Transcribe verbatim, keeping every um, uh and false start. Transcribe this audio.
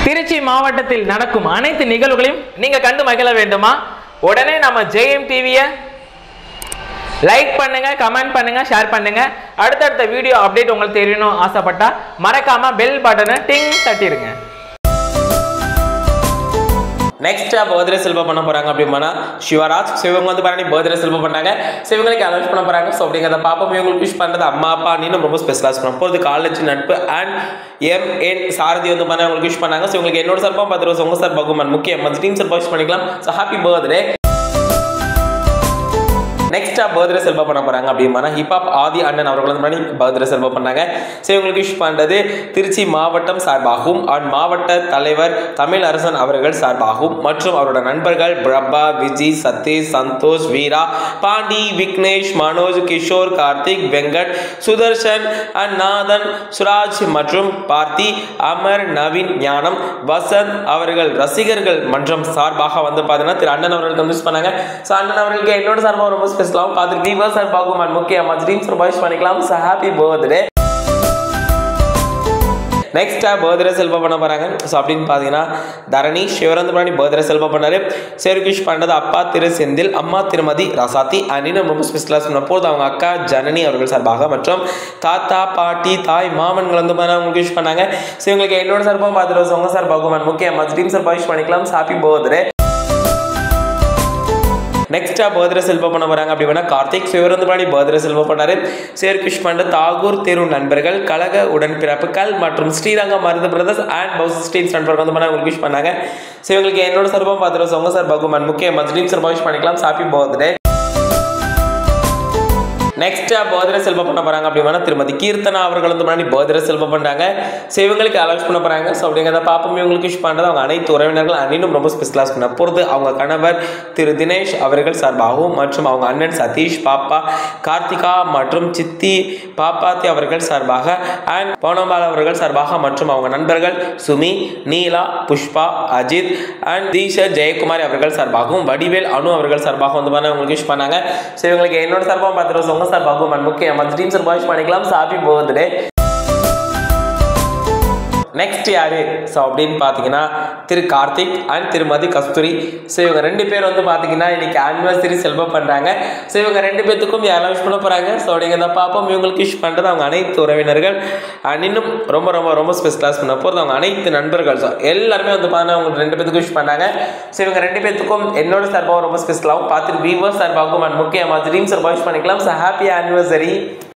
திருச்சி மாவட்டத்தில் நடக்கும் அனைத்து நிகழ்வுகளையும் நீங்க கண்டு மகிழ வேண்டுமா? உடனே நம்ம ஜேஎம் டிவியை லைக் பண்ணுங்க, கமெண்ட் பண்ணுங்க, ஷேர் பண்ணுங்க. அடுத்தடுத்த வீடியோ அப்டேட் உங்களுக்கு தெரியணும் ஆசைப்பட்டா மறக்காம பெல் பட்டனை டிங் தட்டிடுங்க. நெக்ஸ்ட் பர்த்டே செல்வ பண்ண போறாங்க அப்படின்னா சிவராஜ். ஸோ இவங்க வந்து பாருங்க பர்த்டே செல்வ பண்ணாங்க. ஸோ இவங்களுக்கு அனௌன்ஸ் பண்ண போறாங்க. ஸோ அப்படிங்கிறத பாப்போம். இவங்களுக்கு விஷ் பண்றது அம்மா அப்பா நீனும் ரொம்ப ஸ்பெஷலாக பண்ண போகிறது காலேஜ் நட்பு அண்ட் எம் என் சாரதி வந்து பண்ண உங்களுக்கு விஷ் பண்ணாங்க. ஸோ உங்களுக்கு என்னோட சார்பாக பத்து ரோஸ் உங்க சார் பகுமான் முக்கியம் மற்ற டீம் சார்பாக விஷ் பண்ணிக்கலாம். So happy birthday. நெக்ஸ்டா பர்த்டே செல்வ பண்ண போறாங்க அப்படின்னா ஹிப்ஹாப் ஆதி அண்ணன் அவர்கள் வந்து பர்த்டே செல்வ பண்ணாங்க. ஸோ இவங்களுக்கு விஷ் பண்றது திருச்சி மாவட்டம் சார்பாகவும் அண்ட் மாவட்ட தலைவர் தமிழ் அரசன் அவர்கள் சார்பாகவும் மற்றும் அவரோட நண்பர்கள் பிரபா, விஜய், சதீஷ், சந்தோஷ், வீரா, பாண்டி, விக்னேஷ், மனோஜ், கிஷோர், கார்த்திக், வெங்கட், சுதர்ஷன் அண்ட் நாதன், சுராஜ் மற்றும் பார்த்தி, அமர், நவீன், ஞானம், வசந்த் அவர்கள் ரசிகர்கள் மன்றம் சார்பாக வந்து பார்த்தீங்கன்னா திரு அண்ணன் அவர்களுக்கு வந்து விஷ் பண்ணாங்க. ஸோ அண்ணன் அவர்களுக்கு என்னோட சார்பாக ரொம்ப ஸ்பெஷலாகவும் பார்த்து வீவர் சார் பாகுமான் முக்கியமா ட்ரீம்ஸ் விஷ் பண்ணிக்கலாம். So happy birthday. நெக்ஸ்டா பர்த்டே செல்வ பண்ண போறாங்க. ஸோ அப்படின்னு பார்த்தீங்கன்னா தரணி சிவரந்தபுராணி பர்த்டே செல்வ பண்ணாரு. சேருகிஷ் பண்ணது அப்பா திரு செந்தில், அம்மா திருமதி ரசாத்தி அண்ட் இன்னும் ரொம்ப ஸ்பெஷலாக சொன்ன போது அவங்க அக்கா ஜனனி அவர்கள் சார்பாக மற்றும் தாத்தா பாட்டி தாய் மாமன்கள் வந்து அவங்களுக்கு விஷ் பண்ணாங்க. ஸோ இவங்களுக்கு என்னோட சார்பாக பார்த்துட்டு உங்க சார் பாகுமான் முக்கியமா ட்ரீம்ஸ் விஷ் பண்ணிக்கலாம். Happy birthday. நெக்ஸ்டா பர்த்டே செல்வ பண்ண போறாங்க அப்படின்னா கார்த்திக் சிவரந்தபாணி பர்த்டே செல்வ பண்ணாரு. சேர்கிஷ் பண்ட தாகூர் தெரு நண்பர்கள், கழக உடன்பிறப்புகள் மற்றும் ஸ்ரீரங்கம் மருது பிரதர்ஸ் அண்ட் பவுஸ் ஸ்ட்ரீட்ஸ் நண்பர்கள் வந்து உங்களுக்கு விஷ் பண்ணாங்க. ஸோ இவங்களுக்கு என்னோட சார்பாக பார்த்துட்டு உங்க சார் பகுமான் முக்கிய மதுரையும் சார்பாக விஷ் பண்ணிக்கலாம். Happy birthday. நெக்ஸ்ட் பர்த்டே செல்வ பண்ண போறாங்க அப்படின்னா திருமதி கீர்த்தனா அவர்கள் வந்து முன்னாடி பர்த்டே செல்வ பண்றாங்க. ஸோ இவங்களுக்கு அலௌன்ஸ் பண்ண போறாங்க. ஸோ அப்படிங்கிறத பாப்போம். இவங்களுக்கு விஷ் பண்றது அவங்க அனைத்து உறவினர்கள் அன்னும் ரொம்ப ஸ்பெஷலாக பண்ண போகிறது அவங்க கணவர் திரு தினேஷ் அவர்கள் சார்பாகவும் மற்றும் அவங்க அண்ணன் சதீஷ், பாப்பா கார்த்திகா மற்றும் சித்தி பாப்பாத்தி அவர்கள் சார்பாக அண்ட் பவுனம்பால் அவர்கள் சார்பாக மற்றும் அவங்க நண்பர்கள் சுமி, நீலா, புஷ்பா, அஜித் அண்ட் தீஷர் ஜெயக்குமாரி அவர்கள் சார்பாகவும் வடிவேல் அனு அவர்கள் சார்பாக வந்து அவங்களுக்கு விஷ் பண்ணாங்க. ஸோ இவங்களுக்கு என்னோட சார்பாக பார்த்துட்டு உங்க சார் பகுமான் முக்கிய மற்ற டீம் சார் வாஷ் பண்ணிக்கலாம். Happy birthday. நெக்ஸ்ட் யாரு ஸோ அப்படின்னு பார்த்தீங்கன்னா திரு கார்த்திக் அண்ட் திருமதி கஸ்தூரி. ஸோ இவங்க ரெண்டு பேர் வந்து பார்த்தீங்கன்னா இன்னைக்கு ஆனிவர்சரி செலிப்ரேட் பண்ணுறாங்க. ஸோ இவங்க ரெண்டு பேர்த்துக்கும் யாரெல்லாம் விஷ் பண்ண போகிறாங்க. ஸோ அப்படிங்கிறத பார்ப்போம். இவங்களுக்கு விஷ் பண்ணுறது அவங்க அனைத்து உறவினர்கள் அண்ட் இன்னும் ரொம்ப ரொம்ப ரொம்ப ஸ்பெஷலாக பண்ண போகிறது அவங்க அனைத்து நண்பர்கள். ஸோ எல்லாருமே வந்து பார்த்தா அவங்க ரெண்டு பேர்த்துக்கும் விஷ் பண்ணாங்க. ஸோ இவங்க ரெண்டு பேர்த்துக்கும் என்னோட சார்பாகவும் ரொம்ப ஸ்பெஷலாகவும் பார்த்துட்டு வீவர் சார்பாகவும் அண்ட் முக்கியமாக ட்ரீம் சார்பாக விஷ் பண்ணிக்கலாம். So happy anniversary.